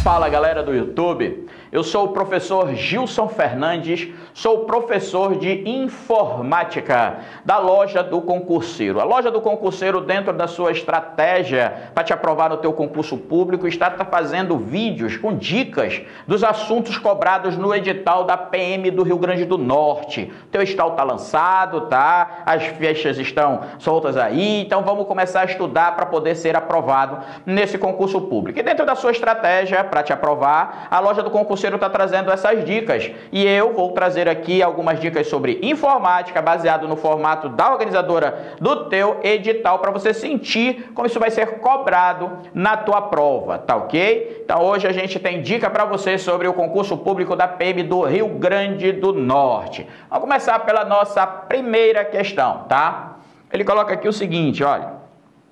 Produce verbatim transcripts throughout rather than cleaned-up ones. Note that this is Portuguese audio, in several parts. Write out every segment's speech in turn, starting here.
Fala galera do YouTube, eu sou o professor Gilson Fernandes, sou professor de informática da Loja do Concurseiro. A Loja do Concurseiro, dentro da sua estratégia para te aprovar no teu concurso público, está fazendo vídeos com dicas dos assuntos cobrados no edital da P M do Rio Grande do Norte. O teu edital está lançado, tá? As fichas estão soltas aí, então vamos começar a estudar para poder ser aprovado nesse concurso público. E dentro da sua estratégia para te aprovar, a Loja do Concurseiro está trazendo essas dicas. E eu vou trazer aqui algumas dicas sobre informática, baseado no formato da organizadora do teu edital, para você sentir como isso vai ser cobrado na tua prova, tá ok? Então hoje a gente tem dica para você sobre o concurso público da P M do Rio Grande do Norte. Vamos começar pela nossa primeira questão, tá? Ele coloca aqui o seguinte, olha.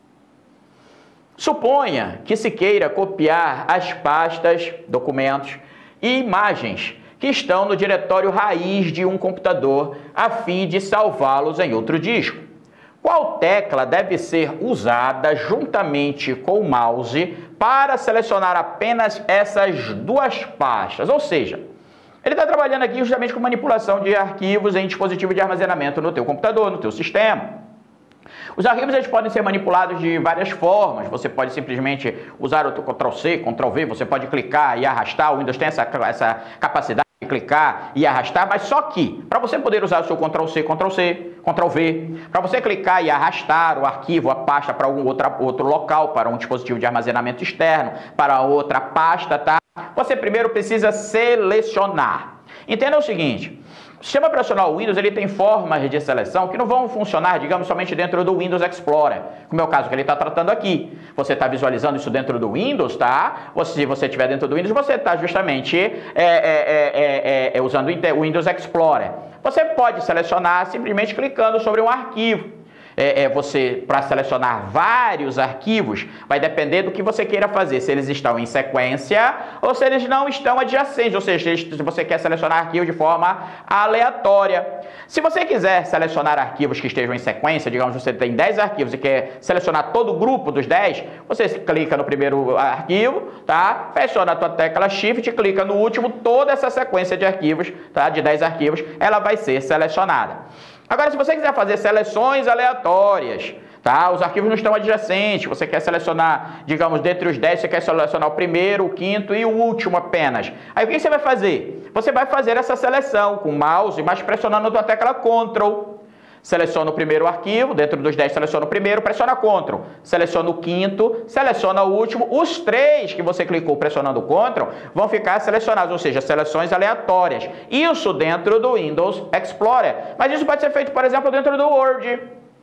Suponha que se queira copiar as pastas, documentos e imagens que estão no diretório raiz de um computador a fim de salvá-los em outro disco. Qual tecla deve ser usada juntamente com o mouse para selecionar apenas essas duas pastas? Ou seja, ele está trabalhando aqui justamente com manipulação de arquivos em dispositivo de armazenamento no teu computador, no teu sistema. Os arquivos eles podem ser manipulados de várias formas. Você pode simplesmente usar o control C, control V, você pode clicar e arrastar. O Windows tem essa, essa capacidade de clicar e arrastar, mas só que para você poder usar o seu control C, control C, control V, para você clicar e arrastar o arquivo, a pasta para algum outra, outro local, para um dispositivo de armazenamento externo, para outra pasta, tá? Você primeiro precisa selecionar. Entenda o seguinte. O sistema operacional Windows ele tem formas de seleção que não vão funcionar, digamos, somente dentro do Windows Explorer, como é o caso que ele está tratando aqui. Você está visualizando isso dentro do Windows, tá? Ou se você estiver dentro do Windows, você está justamente é, é, é, é, é, usando o Windows Explorer. Você pode selecionar simplesmente clicando sobre um arquivo. É, é você, para selecionar vários arquivos, vai depender do que você queira fazer, se eles estão em sequência ou se eles não estão adjacentes, ou seja, se você quer selecionar arquivos de forma aleatória. Se você quiser selecionar arquivos que estejam em sequência, digamos que você tem dez arquivos e quer selecionar todo o grupo dos dez, você clica no primeiro arquivo, tá? Pressiona a tua tecla Shift, clica no último, toda essa sequência de arquivos, tá? De dez arquivos, ela vai ser selecionada. Agora, se você quiser fazer seleções aleatórias, tá? Os arquivos não estão adjacentes, você quer selecionar, digamos, dentre os dez, você quer selecionar o primeiro, o quinto e o último apenas. Aí o que você vai fazer? Você vai fazer essa seleção com o mouse, mas pressionando a tua tecla Ctrl. Seleciona o primeiro arquivo, dentro dos dez seleciona o primeiro, pressiona Ctrl. Seleciona o quinto, seleciona o último. Os três que você clicou pressionando Ctrl vão ficar selecionados, ou seja, seleções aleatórias. Isso dentro do Windows Explorer. Mas isso pode ser feito, por exemplo, dentro do Word.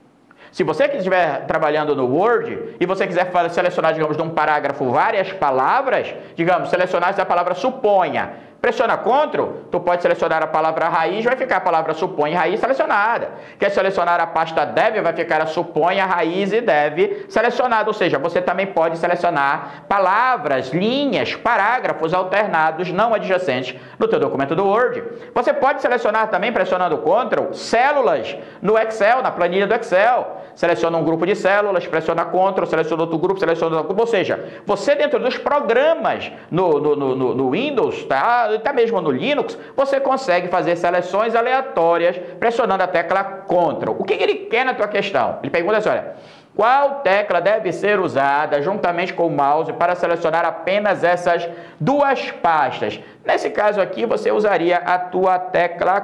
Se você estiver trabalhando no Word e você quiser selecionar, digamos, de um parágrafo várias palavras, digamos, selecionar a palavra suponha. Pressiona Ctrl, tu pode selecionar a palavra raiz, vai ficar a palavra supõe raiz selecionada. Quer selecionar a pasta deve, vai ficar a supõe, a raiz e deve selecionada. Ou seja, você também pode selecionar palavras, linhas, parágrafos alternados não adjacentes no teu documento do Word. Você pode selecionar também, pressionando Ctrl, células no Excel, na planilha do Excel. Seleciona um grupo de células, pressiona Ctrl, seleciona outro grupo, seleciona outro grupo. Ou seja, você dentro dos programas no, no, no, no Windows, tá? Até mesmo no Linux, você consegue fazer seleções aleatórias pressionando a tecla Ctrl. O que ele quer na tua questão? Ele pergunta assim, olha, qual tecla deve ser usada juntamente com o mouse para selecionar apenas essas duas pastas? Nesse caso aqui, você usaria a tua tecla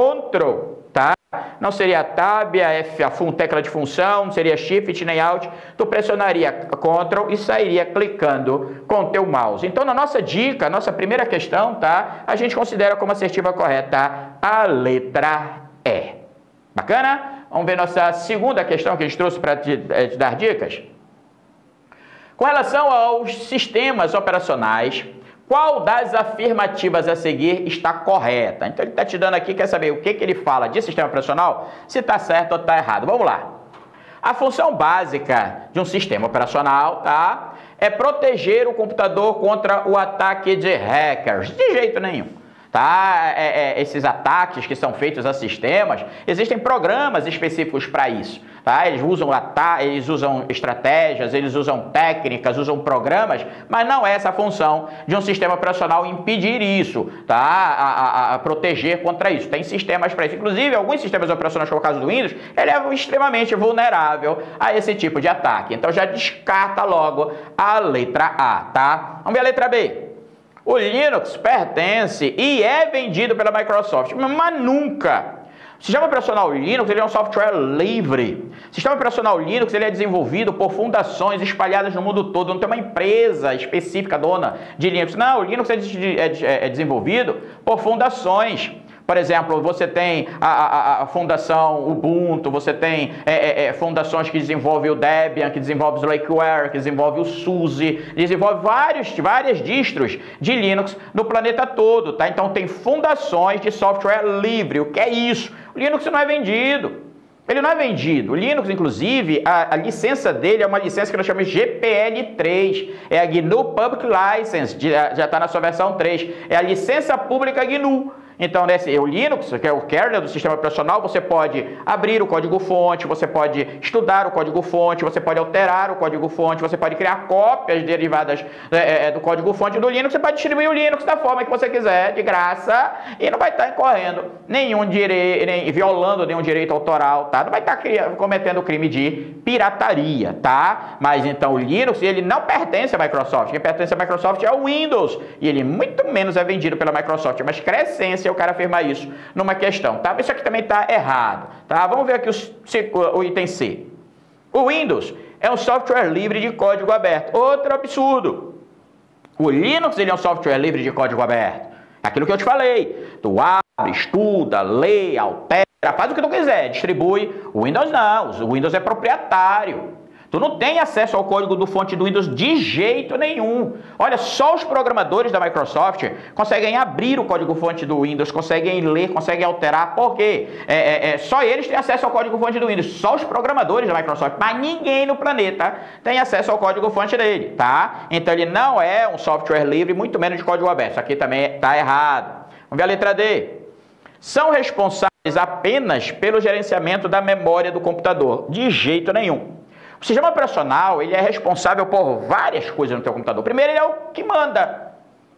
Ctrl, tá? Não seria a Tab, a F, a fun, tecla de função, não seria Shift nem Alt. Tu pressionaria Ctrl e sairia clicando com o teu mouse. Então, na nossa dica, nossa primeira questão, tá? A gente considera como assertiva correta a letra E. Bacana? Vamos ver nossa segunda questão que a gente trouxe para te, te dar dicas. Com relação aos sistemas operacionais, qual das afirmativas a seguir está correta? Então ele está te dando aqui, quer saber o que, que ele fala de sistema operacional, se está certo ou está errado. Vamos lá. A função básica de um sistema operacional, tá, é proteger o computador contra o ataque de hackers. De jeito nenhum. tá? É, é, esses ataques que são feitos a sistemas, existem programas específicos para isso, tá? Eles usam, eles usam estratégias, eles usam técnicas, usam programas, mas não é essa a função de um sistema operacional impedir isso, tá? A, a, a proteger contra isso. Tem sistemas para isso. Inclusive, alguns sistemas operacionais, como é o caso do Windows, ele é extremamente vulnerável a esse tipo de ataque. Então já descarta logo a letra A, tá? Vamos ver a letra B. O Linux pertence e é vendido pela Microsoft, mas nunca. O sistema operacional Linux ele é um software livre. O sistema operacional Linux ele é desenvolvido por fundações espalhadas no mundo todo. Não tem uma empresa específica dona de Linux. Não, o Linux é, de, é, é desenvolvido por fundações. Por exemplo, você tem a, a, a fundação Ubuntu, você tem é, é, fundações que desenvolvem o Debian, que desenvolve o Slackware, que desenvolve o SUSE, desenvolve vários, várias distros de Linux no planeta todo, tá? Então tem fundações de software livre. O que é isso? O Linux não é vendido. Ele não é vendido. O Linux, inclusive, a, a licença dele é uma licença que nós chamamos de G P L três. É a G N U Public License, já está na sua versão três. É a licença pública G N U. Então, nesse, o Linux, que é o kernel do sistema operacional, você pode abrir o código-fonte, você pode estudar o código-fonte, você pode alterar o código-fonte, você pode criar cópias derivadas é, é, do código-fonte do Linux, você pode distribuir o Linux da forma que você quiser, de graça, e não vai estar incorrendo nenhum direito, nem violando nenhum direito autoral, tá? Não vai estar criando, cometendo crime de pirataria, tá? Mas então o Linux, ele não pertence à Microsoft, quem pertence à Microsoft é o Windows, e ele muito menos é vendido pela Microsoft, mas crescência é o cara afirmar isso numa questão, tá? Isso aqui também está errado, tá? Vamos ver aqui o, o item C. O Windows é um software livre de código aberto. Outro absurdo. O Linux ele é um software livre de código aberto. É aquilo que eu te falei. Tu abre, estuda, lê, altera, faz o que tu quiser, distribui. O Windows não. O Windows é proprietário. Tu não tem acesso ao código do fonte do Windows de jeito nenhum. Olha, só os programadores da Microsoft conseguem abrir o código-fonte do Windows, conseguem ler, conseguem alterar. Por quê? É, é, é, só eles têm acesso ao código-fonte do Windows, só os programadores da Microsoft, mas ninguém no planeta tem acesso ao código-fonte dele, tá? Então ele não é um software livre, muito menos de código aberto. Isso aqui também está errado. Vamos ver a letra D. São responsáveis apenas pelo gerenciamento da memória do computador. De jeito nenhum. O sistema operacional ele é responsável por várias coisas no teu computador. Primeiro, ele é o que manda.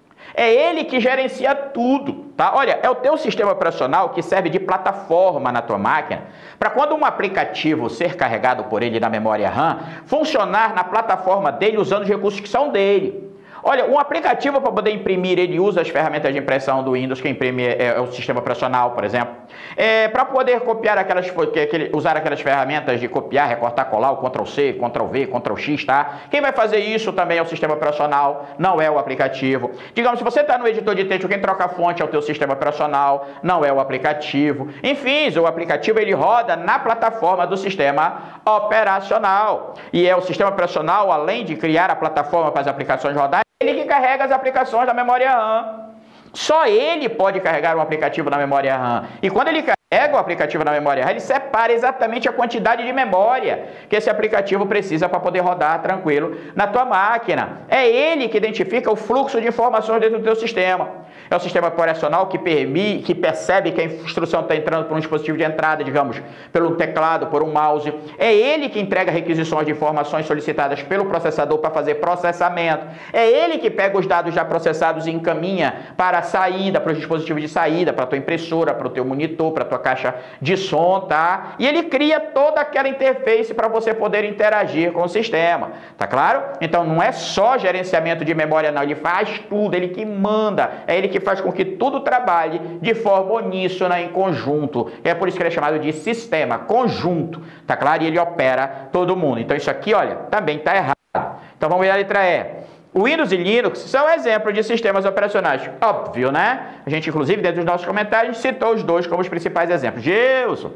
É ele que gerencia tudo, tá? Olha, é o teu sistema operacional que serve de plataforma na tua máquina para quando um aplicativo ser carregado por ele na memória RAM, funcionar na plataforma dele usando os recursos que são dele. Olha, um aplicativo para poder imprimir, ele usa as ferramentas de impressão do Windows, que imprime é, é o sistema operacional, por exemplo. É, para poder copiar aquelas, usar aquelas ferramentas de copiar, recortar, colar, o control C, control V, control X, tá? Quem vai fazer isso também é o sistema operacional, não é o aplicativo. Digamos, se você está no editor de texto, quem troca a fonte é o teu sistema operacional, não é o aplicativo. Enfim, o aplicativo ele roda na plataforma do sistema operacional. E é o sistema operacional, além de criar a plataforma para as aplicações rodarem, ele que carrega as aplicações da memória RAM. Só ele pode carregar um aplicativo na memória RAM. E quando ele carrega o aplicativo na memória RAM, ele separa exatamente a quantidade de memória que esse aplicativo precisa para poder rodar tranquilo na tua máquina. É ele que identifica o fluxo de informações dentro do teu sistema. É o sistema operacional que, permite, que percebe que a instrução está entrando por um dispositivo de entrada, digamos, pelo teclado, por um mouse. É ele que entrega requisições de informações solicitadas pelo processador para fazer processamento. É ele que pega os dados já processados e encaminha para a saída, para os dispositivos de saída, para a tua impressora, para o teu monitor, para a tua caixa de som, tá? E ele cria toda aquela interface para você poder interagir com o sistema, tá claro? Então não é só gerenciamento de memória não, ele faz tudo, ele que manda, é ele que faz com que tudo trabalhe de forma uníssona, em conjunto. É por isso que ele é chamado de sistema, conjunto, tá claro? E ele opera todo mundo. Então isso aqui, olha, também tá errado. Então vamos ver a letra E. O Windows e Linux são exemplos de sistemas operacionais. Óbvio, né? A gente, inclusive, dentro dos nossos comentários, citou os dois como os principais exemplos. Gilson,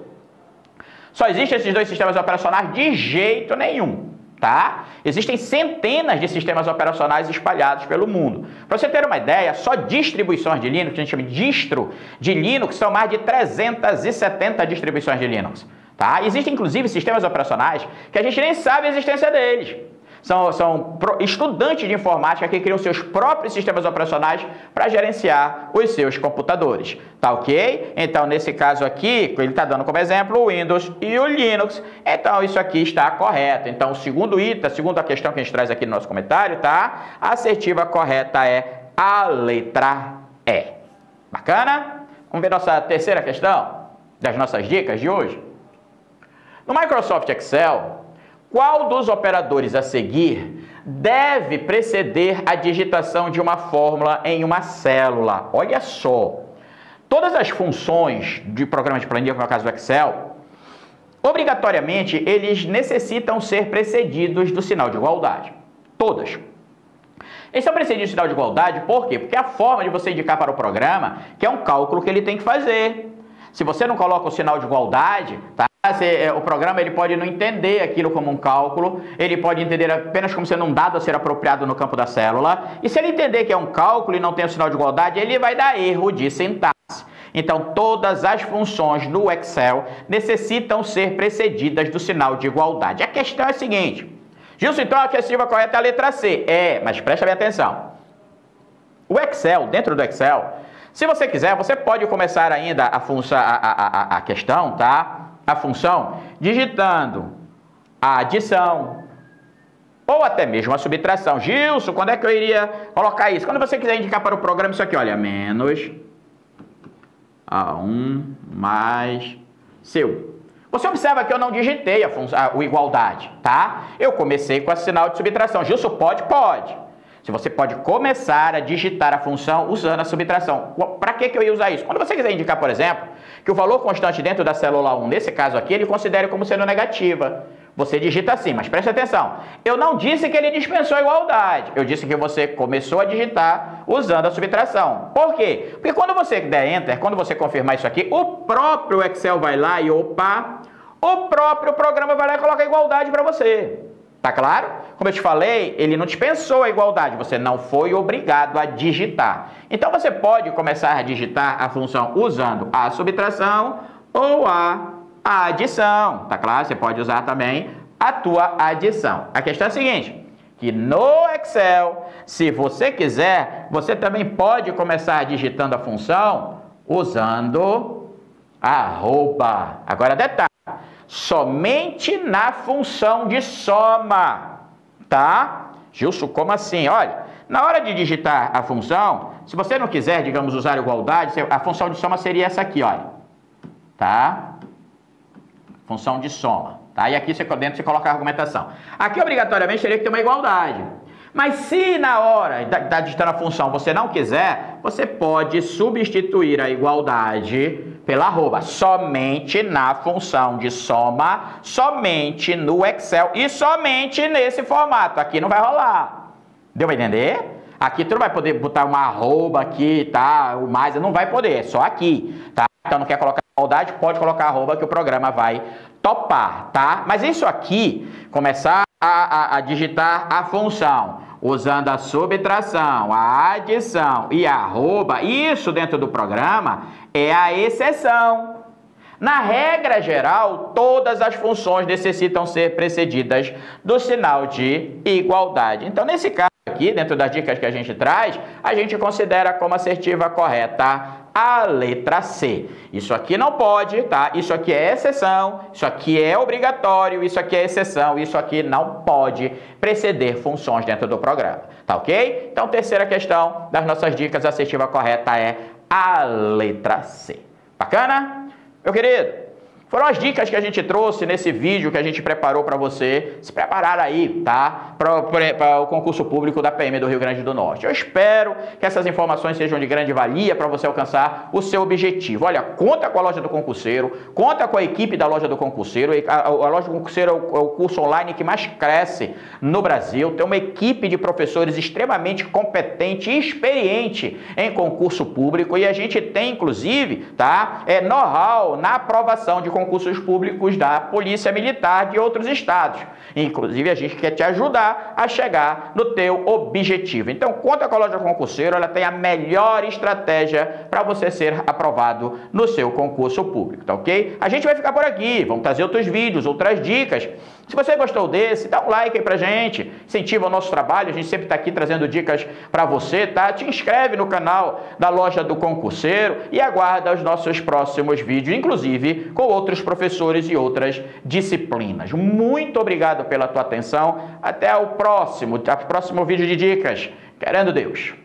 só existem esses dois sistemas operacionais de jeito nenhum, tá? Existem centenas de sistemas operacionais espalhados pelo mundo. Para você ter uma ideia, só distribuições de Linux, a gente chama de distro de Linux, são mais de trezentas e setenta distribuições de Linux, tá? Existem, inclusive, sistemas operacionais que a gente nem sabe a existência deles. São, são estudantes de informática que criam seus próprios sistemas operacionais para gerenciar os seus computadores. Tá ok? Então, nesse caso aqui, ele está dando como exemplo o Windows e o Linux. Então, isso aqui está correto. Então, o segundo item, a segunda questão que a gente traz aqui no nosso comentário, tá? A assertiva correta é a letra E. Bacana? Vamos ver nossa terceira questão das nossas dicas de hoje. No Microsoft Excel, qual dos operadores a seguir deve preceder a digitação de uma fórmula em uma célula? Olha só, todas as funções de programa de planilha, como é o caso do Excel, obrigatoriamente eles necessitam ser precedidos do sinal de igualdade. Todas. Eles são precedidos do sinal de igualdade por quê? Porque é a forma de você indicar para o programa que é um cálculo que ele tem que fazer. Se você não coloca o sinal de igualdade, tá? O programa ele pode não entender aquilo como um cálculo, ele pode entender apenas como sendo um dado a ser apropriado no campo da célula, e se ele entender que é um cálculo e não tem o sinal de igualdade, ele vai dar erro de sintaxe. Então, todas as funções no Excel necessitam ser precedidas do sinal de igualdade. A questão é a seguinte, Gilson, então a assertiva correta é a letra C. É, mas presta bem atenção. O Excel, dentro do Excel, se você quiser, você pode começar ainda a, função, a, a, a, a questão, tá? A função, digitando a adição ou até mesmo a subtração. Gilson, quando é que eu iria colocar isso? Quando você quiser indicar para o programa isso aqui, olha, menos a um mais seu. Você observa que eu não digitei a função, a, a igualdade, tá? Eu comecei com o sinal de subtração. Gilson, pode? Pode. Se você pode começar a digitar a função usando a subtração. Para que que eu ia usar isso? Quando você quiser indicar, por exemplo, que o valor constante dentro da célula um, nesse caso aqui, ele considere como sendo negativa. Você digita assim, mas preste atenção. Eu não disse que ele dispensou a igualdade. Eu disse que você começou a digitar usando a subtração. Por quê? Porque quando você der Enter, quando você confirmar isso aqui, o próprio Excel vai lá e, opa, o próprio programa vai lá e coloca a igualdade para você. Tá claro? Como eu te falei, ele não dispensou a igualdade, você não foi obrigado a digitar. Então você pode começar a digitar a função usando a subtração ou a adição. Tá claro? Você pode usar também a tua adição. A questão é a seguinte, que no Excel, se você quiser, você também pode começar digitando a função usando arroba. Agora detalhe. Somente na função de soma, tá? Gilson, como assim? Olha, na hora de digitar a função, se você não quiser, digamos, usar igualdade, a função de soma seria essa aqui, olha, tá? Função de soma, tá? E aqui você, dentro você coloca a argumentação. Aqui, obrigatoriamente, teria que ter uma igualdade. Mas se na hora da, da digitando a função você não quiser, você pode substituir a igualdade pela arroba, somente na função de soma, somente no Excel e somente nesse formato. Aqui não vai rolar. Deu pra entender? Aqui tu não vai poder botar uma arroba aqui, tá? O mais, não vai poder, é só aqui, tá? Então não quer colocar igualdade, pode colocar arroba que o programa vai topar, tá? Mas isso aqui, começar a, a, a digitar a função, usando a subtração, a adição e a arroba, isso dentro do programa é a exceção. Na regra geral, todas as funções necessitam ser precedidas do sinal de igualdade. Então, nesse caso aqui, dentro das dicas que a gente traz, a gente considera como assertiva correta a letra C. Isso aqui não pode, tá? Isso aqui é exceção, isso aqui é obrigatório, isso aqui é exceção, isso aqui não pode preceder funções dentro do programa, tá ok? Então, terceira questão das nossas dicas, a assertiva correta é a letra C. Bacana? Meu querido, foram as dicas que a gente trouxe nesse vídeo que a gente preparou para você se preparar aí, tá? Para o concurso público da P M do Rio Grande do Norte. Eu espero que essas informações sejam de grande valia para você alcançar o seu objetivo. Olha, conta com a Loja do Concurseiro, conta com a equipe da Loja do Concurseiro. A, a, a Loja do Concurseiro é o, é o curso online que mais cresce no Brasil. Tem uma equipe de professores extremamente competente e experiente em concurso público e a gente tem, inclusive, tá? É know-how na aprovação de concurso concursos públicos da Polícia Militar de outros estados. Inclusive, a gente quer te ajudar a chegar no teu objetivo. Então, conta com a Loja Concurseiro, ela tem a melhor estratégia para você ser aprovado no seu concurso público, tá ok? A gente vai ficar por aqui, vamos trazer outros vídeos, outras dicas Se você gostou desse, dá um like aí pra gente, incentiva o nosso trabalho, a gente sempre está aqui trazendo dicas para você, tá? Te inscreve no canal da Loja do Concurseiro e aguarda os nossos próximos vídeos, inclusive com outros professores e outras disciplinas. Muito obrigado pela tua atenção, até o próximo, até o próximo vídeo de dicas, querendo Deus.